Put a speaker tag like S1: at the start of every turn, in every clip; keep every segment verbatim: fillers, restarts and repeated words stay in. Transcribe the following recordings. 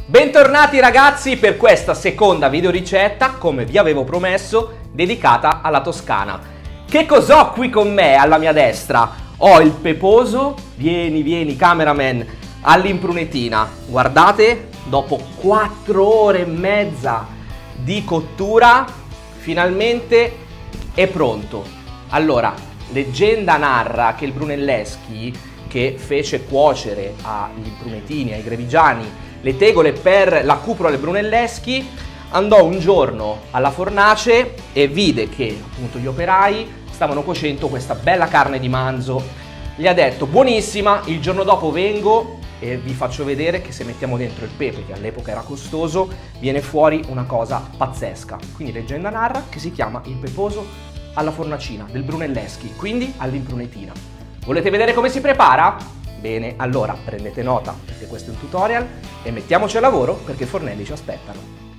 S1: Bentornati ragazzi per questa seconda videoricetta, come vi avevo promesso, dedicata alla Toscana. Che cos'ho qui con me alla mia destra? Ho il peposo, vieni vieni cameraman, all'imprunetina. Guardate, dopo quattro ore e mezza di cottura, finalmente è pronto. Allora, leggenda narra che il Brunelleschi, che fece cuocere agli imprunetini, ai grevigiani, le tegole per la cupola del Brunelleschi, andò un giorno alla fornace e vide che appunto gli operai stavano cuocendo questa bella carne di manzo. Gli ha detto: buonissima, il giorno dopo vengo e vi faccio vedere che se mettiamo dentro il pepe, che all'epoca era costoso, viene fuori una cosa pazzesca. Quindi leggenda narra che si chiama il peposo alla fornacina del Brunelleschi, quindi all'imprunetina. Volete vedere come si prepara? Bene, allora prendete nota, perché questo è un tutorial, e mettiamoci al lavoro perché i fornelli ci aspettano.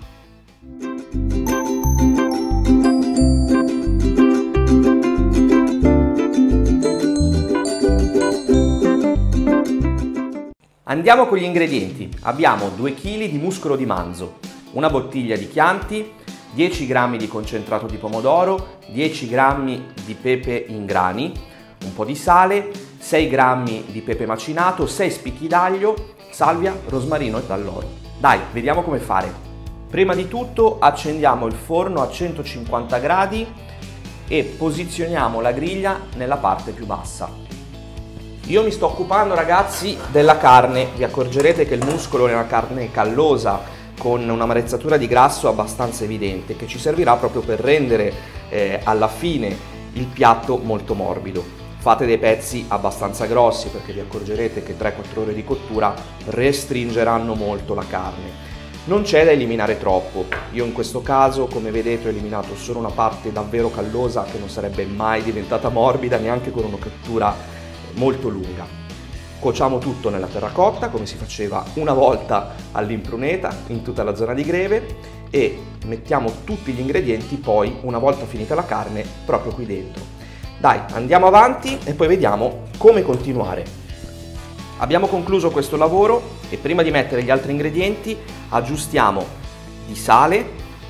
S1: Andiamo con gli ingredienti. Abbiamo due chili di muscolo di manzo, una bottiglia di Chianti, dieci grammi di concentrato di pomodoro, dieci grammi di pepe in grani, un po' di sale, sei grammi di pepe macinato, sei spicchi d'aglio, salvia, rosmarino e dall'oro. Dai, vediamo come fare. Prima di tutto accendiamo il forno a centocinquanta gradi e posizioniamo la griglia nella parte più bassa. Io mi sto occupando, ragazzi, della carne. Vi accorgerete che il muscolo è una carne callosa con un'amarezzatura di grasso abbastanza evidente, che ci servirà proprio per rendere eh, alla fine il piatto molto morbido. Fate dei pezzi abbastanza grossi perché vi accorgerete che tre quattro ore di cottura restringeranno molto la carne. Non c'è da eliminare troppo. Io in questo caso, come vedete, ho eliminato solo una parte davvero callosa che non sarebbe mai diventata morbida neanche con una cottura molto lunga. Cuociamo tutto nella terracotta come si faceva una volta all'impruneta in tutta la zona di Greve e mettiamo tutti gli ingredienti poi, una volta finita la carne, proprio qui dentro. Dai, andiamo avanti e poi vediamo come continuare. Abbiamo concluso questo lavoro e prima di mettere gli altri ingredienti aggiustiamo di sale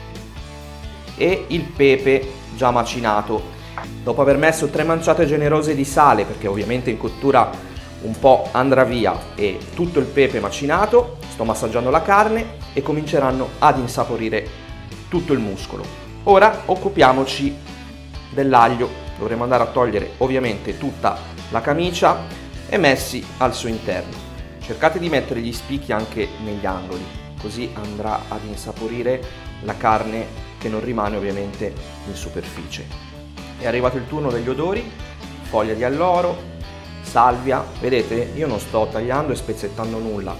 S1: e il pepe già macinato. Dopo aver messo tre manciate generose di sale, perché ovviamente in cottura un po' andrà via, e tutto il pepe macinato, sto massaggiando la carne e cominceranno ad insaporire tutto il muscolo. Ora occupiamoci dell'aglio. Dovremo andare a togliere ovviamente tutta la camicia e messi al suo interno. Cercate di mettere gli spicchi anche negli angoli, così andrà ad insaporire la carne che non rimane ovviamente in superficie. È arrivato il turno degli odori: foglia di alloro, salvia. Vedete, io non sto tagliando e spezzettando nulla.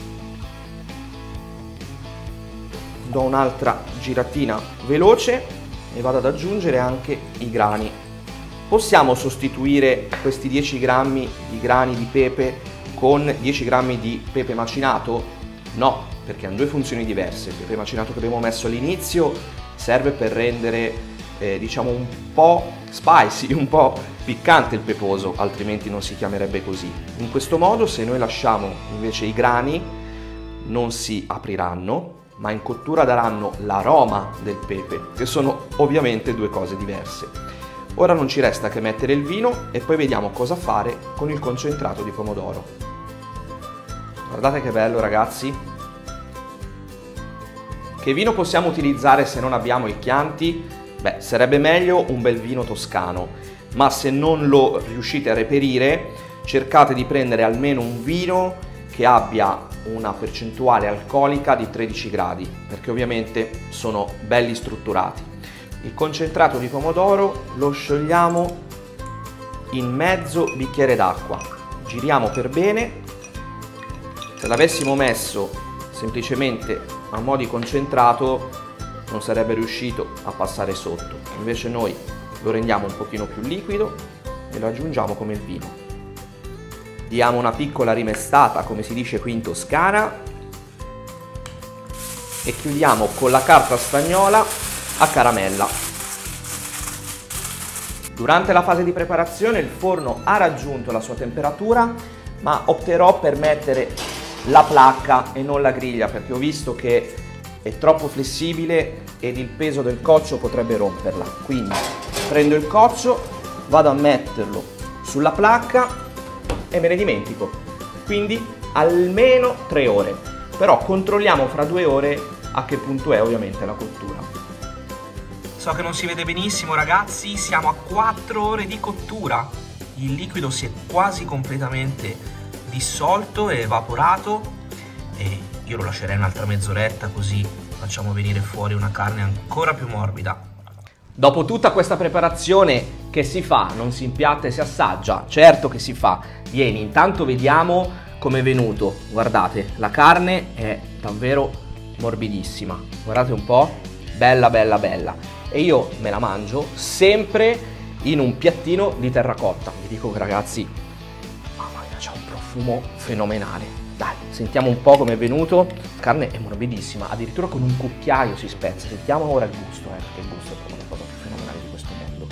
S1: Do un'altra giratina veloce e vado ad aggiungere anche i grani. Possiamo sostituire questi dieci grammi di grani di pepe con dieci grammi di pepe macinato? No, perché hanno due funzioni diverse. Il pepe macinato che abbiamo messo all'inizio serve per rendere eh, diciamo un po' spicy, un po' piccante il peposo, altrimenti non si chiamerebbe così. In questo modo, se noi lasciamo invece i grani, non si apriranno, ma in cottura daranno l'aroma del pepe, che sono ovviamente due cose diverse. Ora non ci resta che mettere il vino e poi vediamo cosa fare con il concentrato di pomodoro. Guardate che bello, ragazzi! Che vino possiamo utilizzare se non abbiamo il Chianti? Beh, sarebbe meglio un bel vino toscano, ma se non lo riuscite a reperire, cercate di prendere almeno un vino che abbia una percentuale alcolica di tredici gradi, perché ovviamente sono belli strutturati. Il concentrato di pomodoro lo sciogliamo in mezzo bicchiere d'acqua, giriamo per bene. Se l'avessimo messo semplicemente a mo' di concentrato non sarebbe riuscito a passare sotto, invece noi lo rendiamo un pochino più liquido e lo aggiungiamo come il vino. Diamo una piccola rimestata, come si dice qui in Toscana, e chiudiamo con la carta stagnola a caramella. Durante la fase di preparazione il forno ha raggiunto la sua temperatura, ma opterò per mettere la placca e non la griglia, perché ho visto che è troppo flessibile ed il peso del coccio potrebbe romperla. Quindi prendo il coccio, vado a metterlo sulla placca e me ne dimentico. Quindi almeno tre ore, però controlliamo fra due ore a che punto è ovviamente la cottura. So che non si vede benissimo ragazzi, siamo a quattro ore di cottura. Il liquido si è quasi completamente dissolto e evaporato e io lo lascerei un'altra mezz'oretta, così facciamo venire fuori una carne ancora più morbida. Dopo tutta questa preparazione, che si fa? Non si impiatta e si assaggia? Certo che si fa. Vieni, intanto vediamo come è venuto. Guardate, la carne è davvero morbidissima. Guardate un po', bella bella bella. E io me la mangio sempre in un piattino di terracotta. Vi dico che ragazzi, mamma mia, c'ha un profumo fenomenale. Dai, sentiamo un po' come è venuto. La carne è morbidissima, addirittura con un cucchiaio si spezza. Sentiamo ora il gusto, eh, perché il gusto è proprio la cosa più fenomenale di questo mondo.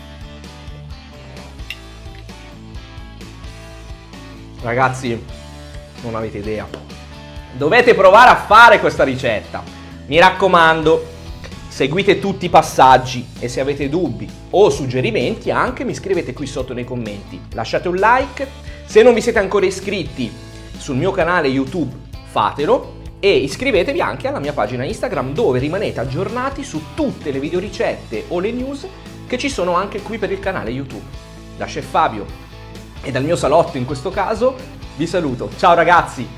S1: Ragazzi, non avete idea. Dovete provare a fare questa ricetta. Mi raccomando, seguite tutti i passaggi e se avete dubbi o suggerimenti anche mi scrivete qui sotto nei commenti. Lasciate un like. Se non vi siete ancora iscritti sul mio canale YouTube, fatelo, e iscrivetevi anche alla mia pagina Instagram, dove rimanete aggiornati su tutte le videoricette o le news che ci sono anche qui per il canale YouTube. Da Chef Fabio e dal mio salotto in questo caso vi saluto. Ciao ragazzi!